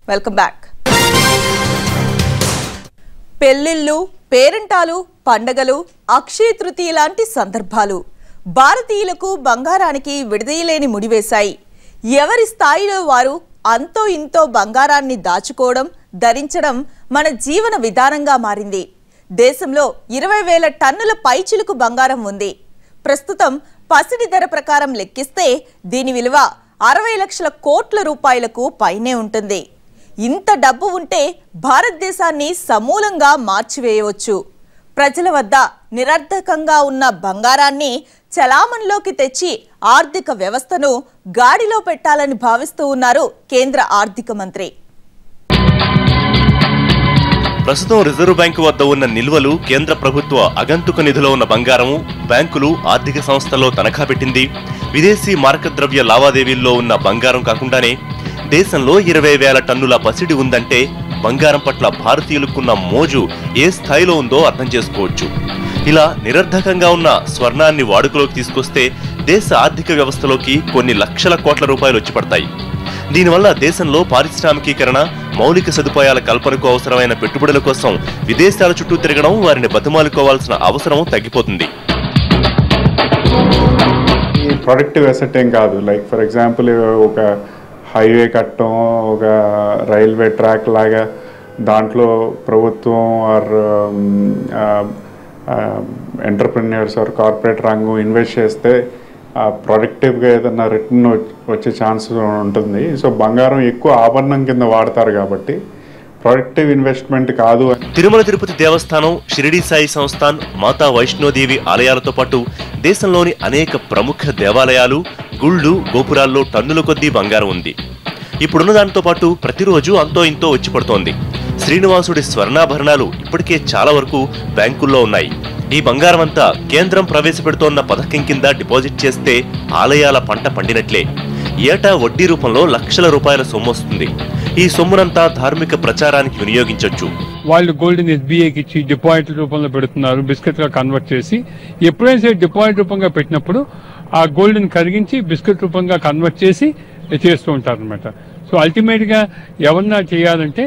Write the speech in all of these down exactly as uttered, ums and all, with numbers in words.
Welcome back. పెళ్లిళ్ళు, పేరంటాలు, పండగలు, అక్షయ తృతీయ లాంటి సందర్భాలు భారతీయులకు బంగారానికి విడదీయలేని ముడివేశాయి. ఎవరి స్థాయిలో వారు అంతో ఇంతో బంగారాన్ని దాచుకోవడం, ధరించడం మన జీవన విధానంగా మారింది. దేశంలో ఇరవై వేల టన్నుల పైచిలుకు బంగారం ఉంది. ప్రస్తుతం పసిడి ధర ప్రకారం లెక్కిస్తే దీని విలువ అరవై లక్షల కోట్ల రూపాయలకు పైనే ఉంటుంది. ఇంత డబ్బు ఉంటే భారతదేశాన్ని సమూలంగా మార్చివేయవచ్చు. ప్రజల వద్ద నిరర్థకంగా ఉన్న బంగారాన్ని చలామణిలోకి తెచ్చి ఆర్థిక వ్యవస్థను గాడిలో పెట్టాలని భావిస్తూ ఉన్నారు కేంద్ర ఆర్థిక మంత్రి. ప్రస్తుతం రిజర్వ్ బ్యాంకు వద్ద ఉన్న నిల్వలు, కేంద్ర ప్రభుత్వ అగంతుక నిధిలో ఉన్న బంగారము, బ్యాంకులు, ఆర్థిక సంస్థల్లో తనఖా పెట్టింది, విదేశీ మార్గద్రవ్య లావాదేవీల్లో ఉన్న బంగారం కాకుండానే దేశంలో ఇరవై వేల టన్నుల పసిడి ఉందంటే బంగారం పట్ల భారతీయులకున్న మోజు ఏ స్థాయిలో ఉందో అర్థం చేసుకోవచ్చు. ఇలా నిరర్ధకంగా ఉన్న స్వర్ణాన్ని వాడుకలోకి తీసుకొస్తే దేశ ఆర్థిక వ్యవస్థలోకి కొన్ని లక్షల కోట్ల రూపాయలు వచ్చి పడతాయి. దీనివల్ల దేశంలో పారిశ్రామికీకరణ, మౌలిక సదుపాయాల కల్పనకు అవసరమైన పెట్టుబడుల కోసం విదేశాల చుట్టూ తిరగడం, వారిని బతిమాలుకోవాల్సిన అవసరం తగ్గిపోతుంది. ఈ ప్రొడక్టివ్ అసెట్ ఏం కాదు. లైక్ ఫర్ ఎగ్జాంపుల్ ఒక హైవే కట్టడం, ఒక రైల్వే ట్రాక్ లాగా దాంట్లో ప్రభుత్వం ఆర్ ఎంటర్ప్రెన్యూర్స్ ఆర్ కార్పొరేట్ రంగం ఇన్వెస్ట్ చేస్తే ప్రొడక్టివ్గా ఏదైనా రిటర్న్ వచ్చే ఛాన్స్ ఉంటుంది. సో బంగారం ఎక్కువ ఆభరణం కింద వాడతారు కాబట్టి ప్రొడక్టివ్ ఇన్వెస్ట్మెంట్ కాదు. తిరుమల తిరుపతి దేవస్థానం, షిరిడి సాయి సంస్థాన్, మాతా వైష్ణోదేవి ఆలయాలతో పాటు దేశంలోని అనేక ప్రముఖ దేవాలయాలు, గుళ్ళు, గోపురాల్లో టన్నుల కొద్దీ బంగారం ఉంది. ఇప్పుడున్న దానితో పాటు ప్రతిరోజు అంతో ఇంతో వచ్చి పడుతోంది. శ్రీనివాసుడి స్వర్ణాభరణాలు ఇప్పటికే చాలా వరకు బ్యాంకుల్లో ఉన్నాయి. ఈ బంగారం అంతా కేంద్రం ప్రవేశపెడుతోన్న పథకం కింద డిపాజిట్ చేస్తే ఆలయాల పంట పండినట్లే. ఏటా వడ్డీ రూపంలో లక్షల రూపాయల సొమ్ము వస్తుంది. ఈ సొమ్మునంతా ధార్మిక ప్రచారానికి వినియోగించవచ్చు. వాళ్ళు గోల్డ్ని ఎస్బీఐకి ఇచ్చి డిపాజిట్ రూపంలో పెడుతున్నారు, బిస్కెట్ గా కన్వర్ట్ చేసి. ఎప్పుడైనా సరే డిపాజిట్ రూపంగా పెట్టినప్పుడు ఆ గోల్డ్ని కరిగించి బిస్కెట్ రూపంగా కన్వర్ట్ చేసి చేస్తూ ఉంటారు అనమాట. సో అల్టిమేట్ గా ఎవరన్నా చేయాలంటే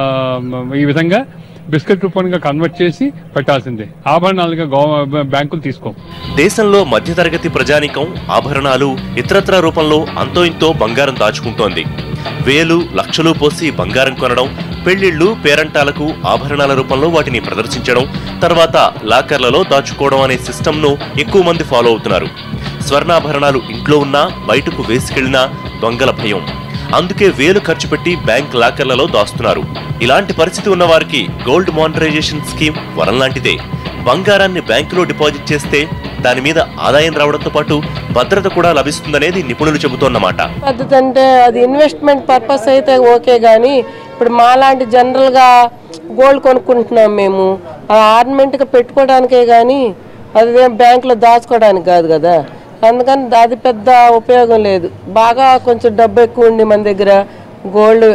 ఈ విధంగా బిస్కెట్ రూపంగా కన్వర్ట్ చేసి పెట్టాల్సిందే. ఆభరణాలుగా బ్యాంకులు తీసుకో. దేశంలో మధ్యతరగతి ప్రజానికం ఆభరణాలు, ఇతరత్ర రూపంలో అంతో ఇంతో బంగారం దాచుకుంటోంది. వేలు, లక్షలు పోసి బంగారం కొనడం, పెళ్లిళ్లు, పేరంటాలకు ఆభరణాల రూపంలో వాటిని ప్రదర్శించడం, తర్వాత లాకర్లలో దాచుకోవడం అనే సిస్టమ్ను ఎక్కువ మంది ఫాలో అవుతున్నారు. స్వర్ణాభరణాలు ఇంట్లో ఉన్నా, బయటకు వేసుకెళ్లినా దొంగల భయం. అందుకే వేలు ఖర్చు పెట్టి బ్యాంక్ లాకర్లలో దాస్తున్నారు. ఇలాంటి పరిస్థితి ఉన్న వారికి గోల్డ్ మానిటరైజేషన్ స్కీమ్ వరం లాంటిదే. బంగారాన్ని బ్యాంకులో డిపాజిట్ చేస్తే దాని మీద ఆదాయం రావడంతో పాటు భద్రత కూడా లభిస్తుందనేది నిపుణులు చెబుతోన్నమాట. పద్ధతి అంటే అది ఇన్వెస్ట్మెంట్ పర్పస్ అయితే ఓకే, కానీ ఇప్పుడు మాలాంటి జనరల్గా గోల్డ్ కొనుక్కుంటున్నాం మేము, ఆర్నమెంట్గా పెట్టుకోవడానికే కానీ అది బ్యాంకులో దాచుకోవడానికి కాదు కదా. అందుకని అది పెద్ద ఉపయోగం లేదు. బాగా కొంచెం డబ్బు ఎక్కువ ఉండి మన దగ్గర గోల్డ్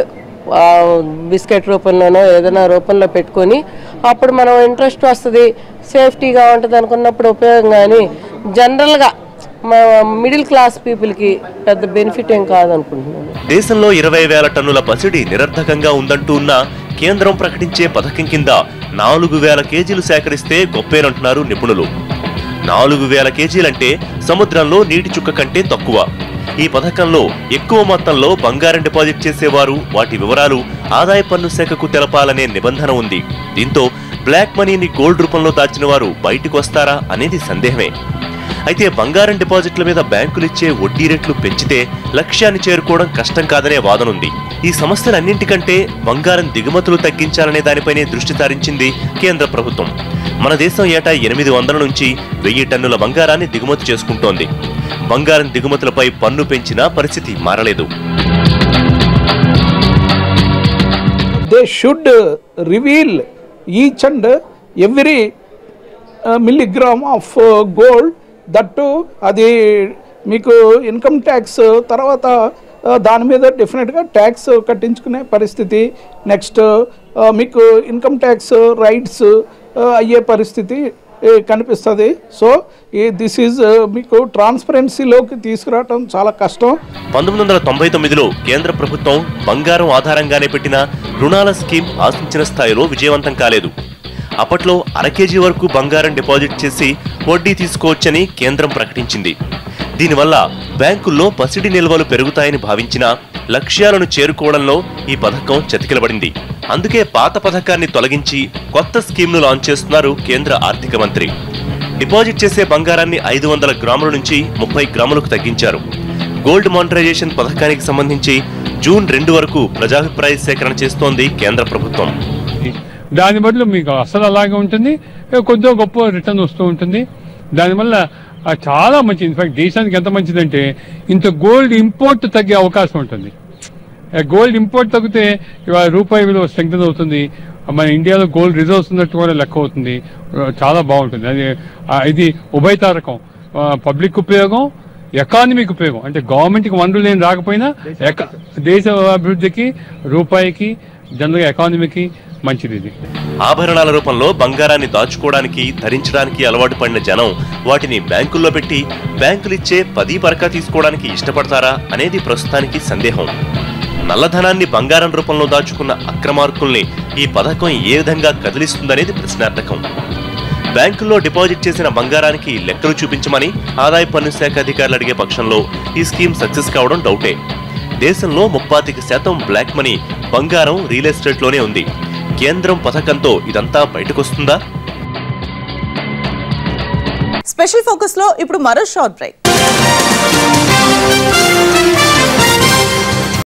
బిస్కెట్ రూపంలోనో ఏదైనా రూపంలో పెట్టుకొని అప్పుడు మనం ఇంట్రెస్ట్ వస్తుంది, సేఫ్టీగా ఉంటుంది అనుకున్నప్పుడు ఉపయోగం. కానీ జనరల్గా మిడిల్ క్లాస్ పీపుల్కి పెద్ద బెనిఫిట్ ఏం కాదనుకుంటున్నాను. దేశంలో ఇరవై వేల టన్నుల పసిడి నిరర్ధకంగా ఉందంటూ ఉన్న కేంద్రం ప్రకటించే పథకం కింద నాలుగు వేల కేజీలు సేకరిస్తే గొప్పేనంటున్నారు నిపుణులు. నాలుగు వేల కేజీలంటే సముద్రంలో నీటి చుక్క కంటే తక్కువ. ఈ పథకంలో ఎక్కువ మొత్తంలో బంగారం డిపాజిట్ చేసేవారు వాటి వివరాలు ఆదాయ పన్ను శాఖకు తెలపాలనే నిబంధన ఉంది. దీంతో బ్లాక్ మనీని గోల్డ్ రూపంలో దాచిన వారు బయటకు వస్తారా అనేది సందేహమే. అయితే బంగారం డిపాజిట్ల మీద బ్యాంకులిచ్చే వడ్డీ రేట్లు పెంచితే లక్ష్యాన్ని చేరుకోవడం కష్టం కాదనే వాదనుంది. ఈ సమస్యలన్నింటికంటే బంగారం దిగుమతులు తగ్గించాలనే దానిపైనే దృష్టి సారించింది కేంద్ర ప్రభుత్వం. మన దేశం ఏటా ఎనిమిది వందల నుంచి వెయ్యి టన్నుల బంగారాన్ని దిగుమతి చేసుకుంటోంది. బంగారం దిగుమతులపై పన్ను పెంచినా పరిస్థితి మారలేదు. They should reveal each and every uh, milligram of uh, gold. That అది మీకు ఇన్కమ్ ట్యాక్స్ తర్వాత దాని మీద డెఫినెట్గా ట్యాక్స్ కట్టించుకునే పరిస్థితి, నెక్స్ట్ మీకు ఇన్కమ్ ట్యాక్స్ రైట్స్ అయ్యే పరిస్థితి కనిపిస్తుంది. సో ఈ దిస్ ఈజ్ మీకు ట్రాన్స్పరెన్సీలోకి తీసుకురావటం చాలా కష్టం. పంతొమ్మిది వందల తొంభై తొమ్మిదిలో కేంద్ర ప్రభుత్వం బంగారం ఆధారంగానే పెట్టిన రుణాల స్కీమ్ ఆశించిన స్థాయిలో విజయవంతం కాలేదు. అప్పట్లో అర కేజీ వరకు బంగారం డిపాజిట్ చేసి వడ్డీ తీసుకోవచ్చని కేంద్రం ప్రకటించింది. దీనివల్ల బ్యాంకుల్లో పసిడి నిల్వలు పెరుగుతాయని భావించిన లక్ష్యాలను చేరుకోవడంలో ఈ పథకం చతికిలబడింది. అందుకే పాత పథకాన్ని తొలగించి కొత్త స్కీమ్ను లాంచ్ చేస్తున్నారు కేంద్ర ఆర్థిక మంత్రి. డిపాజిట్ చేసే బంగారాన్ని ఐదు వందల గ్రాముల నుంచి ముప్పై గ్రాములకు తగ్గించారు. గోల్డ్ మానిటరైజేషన్ పథకానికి సంబంధించి జూన్ రెండు వరకు ప్రజాభిప్రాయ సేకరణ చేస్తోంది కేంద్ర ప్రభుత్వం. దాని బదులు మీకు అసలు అలాగే ఉంటుంది, కొద్దిగా గొప్ప రిటర్న్ వస్తూ ఉంటుంది. దానివల్ల చాలా మంచి, ఇన్ఫాక్ట్ దేశానికి ఎంత మంచిదంటే ఇంత గోల్డ్ ఇంపోర్ట్ తగ్గే అవకాశం ఉంటుంది. గోల్డ్ ఇంపోర్ట్ తగ్గితే ఇవాళ రూపాయి విలువ స్ట్రెంగ్తన్ అవుతుంది. మన ఇండియాలో గోల్డ్ రిజర్వ్స్ ఉన్నట్టు కూడా లెక్క అవుతుంది. చాలా బాగుంటుంది. అది ఇది ఉభయతారకం, పబ్లిక్ ఉపయోగం, ఎకానమీకి ఉపయోగం. అంటే గవర్నమెంట్కి వనరులు ఏం రాకపోయినా దేశ అభివృద్ధికి, రూపాయికి, జనరల్గా ఎకానమీకి మంచిది. ఇది ఆభరణాల రూపంలో బంగారాన్ని దాచుకోవడానికి, ధరించడానికి అలవాటు పడిన జనం వాటిని బ్యాంకుల్లో పెట్టి బ్యాంకులిచ్చే పది పరకా తీసుకోవడానికి ఇష్టపడతారా అనేది ప్రస్తుతానికి సందేహం. నల్లధనాన్ని బంగారం రూపంలో దాచుకున్న అక్రమార్కుల్ని ఈ పథకం ఏ విధంగా కదిలిస్తుందనేది ప్రశ్నార్థకం. బ్యాంకుల్లో డిపాజిట్ చేసిన బంగారానికి లెక్కలు చూపించమని ఆదాయ పన్ను శాఖ అధికారులు అడిగే పక్షంలో ఈ స్కీమ్ సక్సెస్ కావడం డౌటే. దేశంలో ముప్పాతిక శాతం బ్లాక్ మనీ బంగారం, రియల్ ఎస్టేట్లోనే ఉంది. కేంద్రం పథకంతో ఇదంతా బయటకొస్తుందా? స్పెషల్ ఫోకస్ లో ఇప్పుడు మరో షార్ట్ బ్రేక్.